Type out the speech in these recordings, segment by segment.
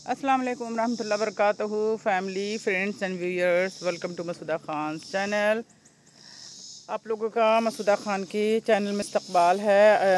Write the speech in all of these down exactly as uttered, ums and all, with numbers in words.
अस्सलाम वालेकुम रहमतुल्लाहि व बरकातहू family friends and viewers, welcome to Masooda Khan channel. आप लोगों का मसूदा खान की चैनल में इस्तकबाल है।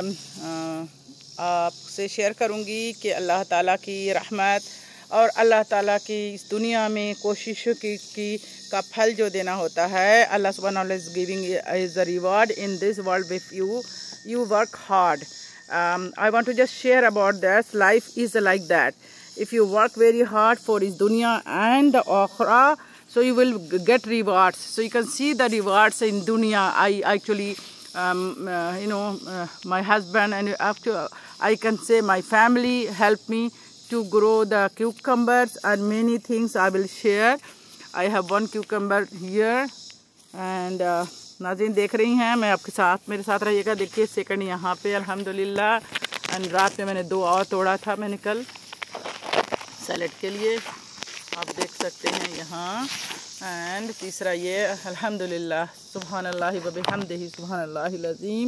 आपसे शेयर करूंगी कि अल्लाह ताला की रहमत और अल्लाह ताला की इस दुनिया में कोशिशों की, की का फल जो देना होता है, अल्लाह सुब्हानहू व तआला is giving is the reward in this world if you you work hard. I want to just share about that. Life is like that. If you work very hard for this dunya and the akhirah, so you will get rewards. So you can see the rewards in dunya. I actually um, uh, you know uh, my husband and after I can say my family helped me to grow the cucumbers and many things I will share. I have one cucumber here and uh, नाज़रीन देख रही हैं, मैं आपके साथ मेरे साथ रहिएगा। देखिए सेकंड यहाँ पे अल्हम्दुलिल्लाह। एंड रात में मैंने दो और तोड़ा था मैंने कल सैलेड के लिए, आप देख सकते हैं यहाँ। एंड तीसरा ये अल्हम्दुलिल्लाह सुब्हानल्लाहि व बिहम्दिही सुब्हानल्लाहिल अज़ीम।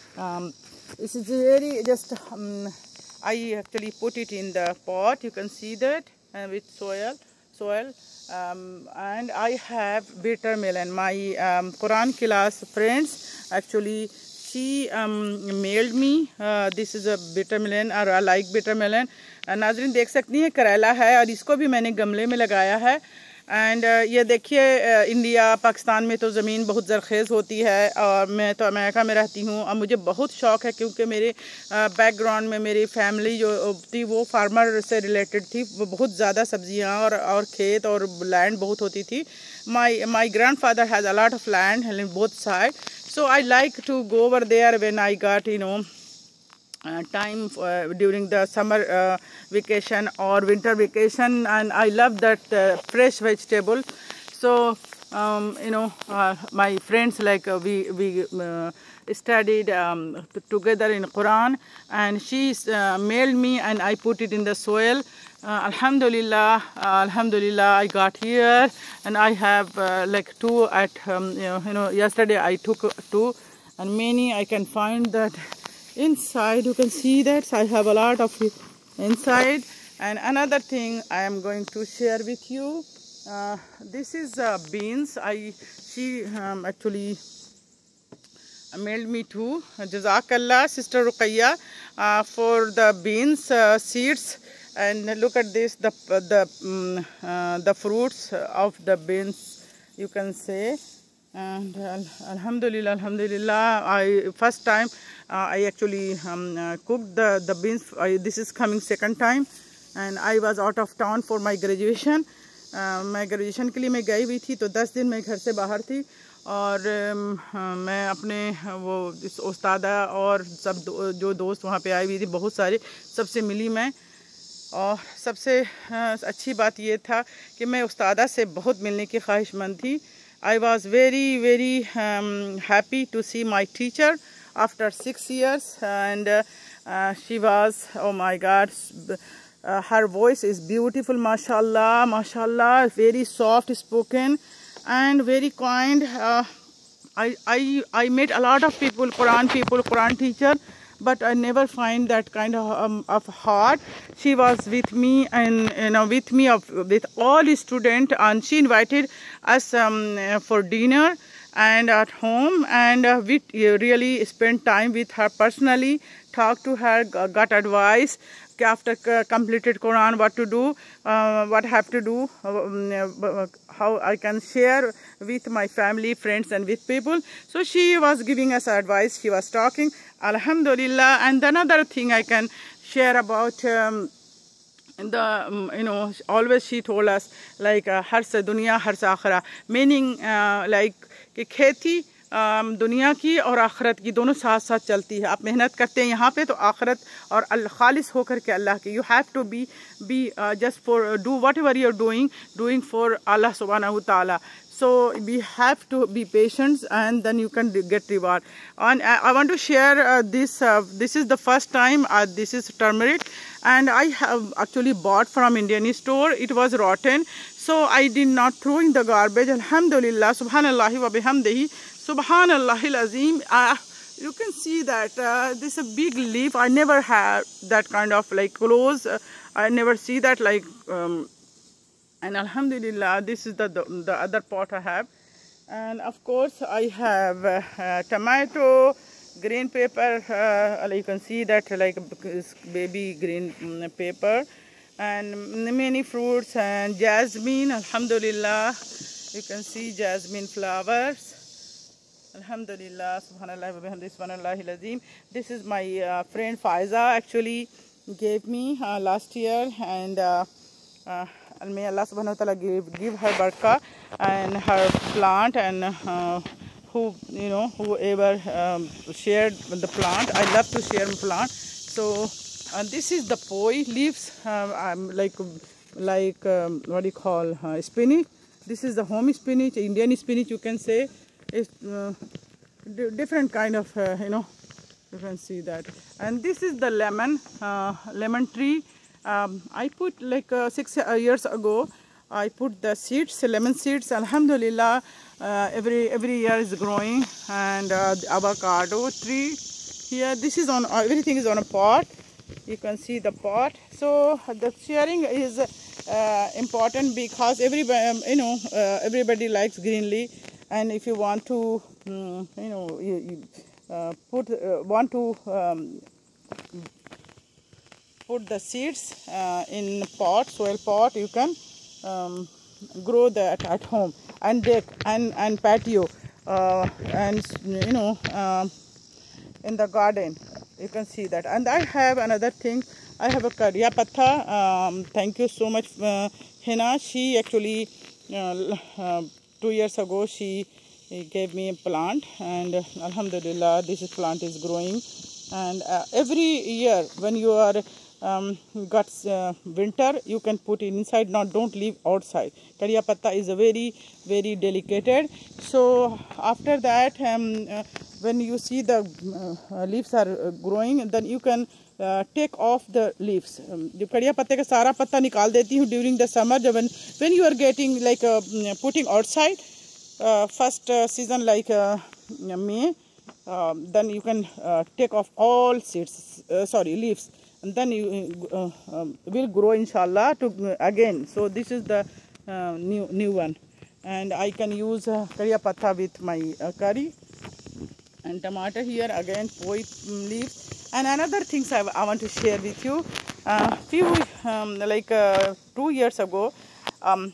This is very just I actually put it in the pot, you can see that with soil soil um, and I have bitter melon. My um, Quran class friends actually she um, mailed me uh, this is a bitter melon or I like bitter melon. नाज़रीन देख सकती हैं करेला है और इसको भी मैंने गमले में लगाया है। एंड uh, ये देखिए uh, इंडिया पाकिस्तान में तो ज़मीन बहुत ज़रख़ेज़ होती है और मैं तो अमेरिका में रहती हूँ और मुझे बहुत शौक़ है क्योंकि मेरे बैकग्राउंड uh, में मेरी फैमिली जो थी वो फार्मर से रिलेटेड थी। वो बहुत ज़्यादा सब्जियाँ और और खेत और लैंड बहुत होती थी। My my grandfather has a lot of land in both side, so I like to go over there when I got you know Uh, time uh, during the summer uh, vacation or winter vacation, and I love that uh, fresh vegetable. So um, you know uh, my friends like uh, we we uh, studied um, together in Quran, and she uh, mailed me and I put it in the soil. uh, Alhamdulillah, uh, Alhamdulillah I got here and I have uh, like two at um, you know, you know yesterday I took two and many I can find that inside. You can see that I have a lot of it inside. And another thing I am going to share with you, uh, this is uh, beans. I she um, actually mailed me too. Jazakallah Sister Ruqayya uh, for the beans uh, seeds. And look at this, the the um, uh, the fruits of the beans, you can say. And uh, alhamdulillah, alhamdulillah, I first time uh, I actually um, uh, cooked the the beans. I, this is coming second time, and I was out of town for my graduation. uh, मैं graduation के लिए मैं गई हुई थी, तो दस दिन मैं घर से बाहर थी और um, uh, मैं अपने वो इस उस्तादा और सब दो, जो दोस्त वहाँ पे आई हुई थी बहुत सारे, सबसे मिली मैं। और सबसे uh, अच्छी बात ये था कि मैं उस्तादा से बहुत मिलने की ख्वाहिशमंद थी। I was very very um, happy to see my teacher after six years, and uh, uh, she was, oh my God, uh, her voice is beautiful, mashallah, mashallah, very soft spoken and very kind. uh, I, I, I met a lot of people, Quran people, Quran teacher, but I never find that kind of, um, of heart. She was with me and you know with me of with all students, and she invited us um, for dinner and at home, and uh, we really spent time with her personally, talked to her, got advice after completed Quran what to do, uh, what have to do, uh, how I can share with my family, friends and with people. So she was giving us advice, she was talking, alhamdulillah. And another thing I can share about um, the um, you know always she told us like har se dunya har se akhira, meaning uh, like कि खेती दुनिया की और आखरत की दोनों साथ साथ चलती है। आप मेहनत करते हैं यहाँ पे तो आखरत और खालिस होकर के अल्लाह की, you have to be be just for do whatever you are doing doing for अल्लाह सुब्हानहू ताला. So we have to be patient and then you can get reward. And I want to share uh, this. Uh, this is the first time. Uh, this is turmeric, and I have actually bought from Indian store. It was rotten, so I did not throw in the garbage. Alhamdulillah, Subhanallahi wa bihamdihi, Subhanallahil Azim. Uh, you can see that uh, this is a big leaf. I never had that kind of like close. Uh, I never see that like um, and alhamdulillah, this is the, the the other pot I have. And of course I have uh, uh, tomato, green pepper, uh, you can see that like baby green pepper, and many fruits, and jasmine, alhamdulillah, you can see jasmine flowers, alhamdulillah, subhanallah wa bihamdihi, subhanallahil azim. This is my uh, friend Faiza actually gave me uh, last year, and uh, uh, and may Allah subhanahu wa ta'ala give, give her barakah and her plant, and uh, who you know whoever um, shared the plant. I love to share plant. So uh, this is the poi leaves, uh, um, like like um, what do you call uh, spinach. This is the home spinach, Indian spinach you can say. It's uh, different kind of uh, you know you can see that. And this is the lemon uh, lemon tree. Um, I put like uh, six uh, years ago, I put the seeds, lemon seeds. Alhamdulillah, uh, every every year is growing. And uh, the avocado tree here. This is on uh, everything is on a pot. You can see the pot. So the sharing is uh, important because everybody, um, you know, uh, everybody likes greenery. And if you want to, um, you know, you, you uh, put uh, want to. Um, put the seeds uh, in pot, soil pot, you can um, grow that at home, and deck and and patio, uh, and you know uh, in the garden you can see that. And I have another thing, I have a kariya patta. Um, thank you so much uh, Hina. She actually uh, uh, two years ago she gave me a plant, and uh, alhamdulillah this plant is growing. And uh, every year when you are um, got uh, winter, you can put it inside, not don't leave outside. Kariya patta is a very very delicate. So after that um, uh, when you see the uh, leaves are uh, growing, then you can uh, take off the leaves. um, जो कड़िया पत्ते का सारा पत्ता निकाल देती हूँ during the summer, जब when, when you are getting like uh, putting outside uh, first uh, season like uh, May, um, then you can uh, take off all seeds, uh, sorry leaves, and then you uh, um, will grow inshallah to uh, again. So this is the uh, new new one, and I can use uh, kariya patta with my uh, curry. And tomato here again, poi leaves. And another things I, I want to share with you. Uh, few um, like uh, two years ago, um,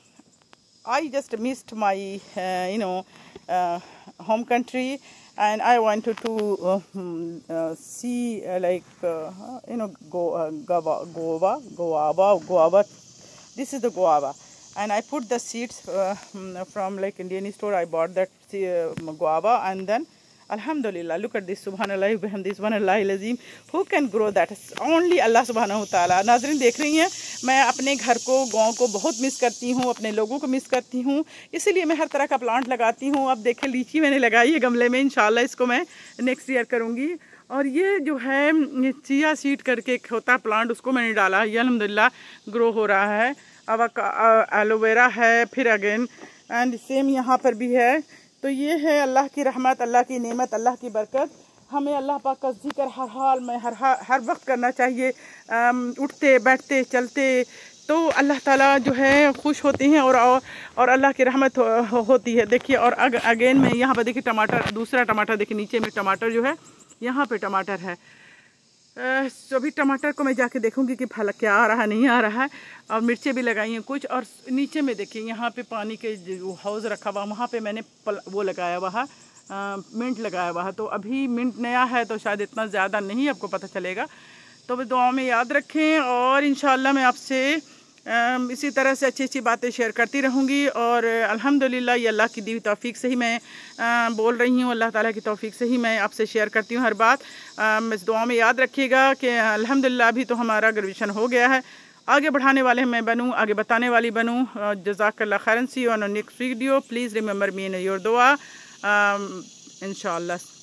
I just missed my uh, you know uh, home country, and I wanted to uh, uh, see uh, like uh, you know go uh, guava, guava, guava, guava. This is the guava, and I put the seeds uh, from like Indian store. I bought that uh, guava, and then alhamdulillah, look at this, subhanallah bihamdihi, subhanallahil azim. Who can grow that? Only Allah subhanahu wa ta'ala. नाज़रीन देख रही हैं, मैं अपने घर को, गांव को बहुत मिस करती हूँ, अपने लोगों को मिस करती हूँ, इसीलिए मैं हर तरह का प्लांट लगाती हूँ. अब देखें लीची मैंने लगाई है गमले में, इंशाल्लाह इसको मैं नेक्स्ट ईयर करूँगी. और ये जो है ये चिया सीड करके एक होता प्लांट, उसको मैंने डाला, ये अल्हम्दुलिल्लाह ग्रो हो रहा है. अब एलोवेरा है फिर अगेन, एंड सेम यहाँ पर भी है. तो ये है अल्लाह की रहमत, अल्लाह की नेमत, अल्लाह की बरकत. हमें अल्लाह पाक का जिक्र हर हाल में हर हर वक्त करना चाहिए. उठते बैठते चलते तो अल्लाह ताला जो है खुश होते हैं, और और अल्लाह की रहमत हो, होती है. देखिए, और अग, अगेन में यहाँ पर देखिए टमाटर, दूसरा टमाटर देखिए नीचे में टमाटर जो है, यहाँ पे टमाटर है. तो अभी टमाटर को मैं जाके देखूंगी कि फल क्या आ रहा है नहीं आ रहा है. और मिर्चें भी लगाई हैं कुछ. और नीचे में देखिए यहाँ पे पानी के जो हाउस रखा हुआ, वहाँ पे मैंने पल, वो लगाया हुआ है, मिंट लगाया हुआ है. तो अभी मिंट नया है तो शायद इतना ज़्यादा नहीं आपको पता चलेगा. तो दुआ में याद रखें, और इंशाल्लाह मैं आपसे इसी तरह से अच्छी अच्छी बातें शेयर करती रहूँगी. और अल्हम्दुलिल्लाह ये अल्लाह की दी हुई तौफीक से ही मैं आ, बोल रही हूँ. अल्लाह ताला की तौफीक से ही मैं आपसे शेयर करती हूँ हर बात. इस दुआ में याद रखिएगा कि अल्हम्दुलिल्लाह अभी तो हमारा ग्रेजुएशन हो गया है, आगे बढ़ाने वाले मैं बनूँ, आगे बताने वाली बनूँ. जज़ाकल्लाह खैरन. See on next video. Please remember me in your दुआ इंशाअल्लाह.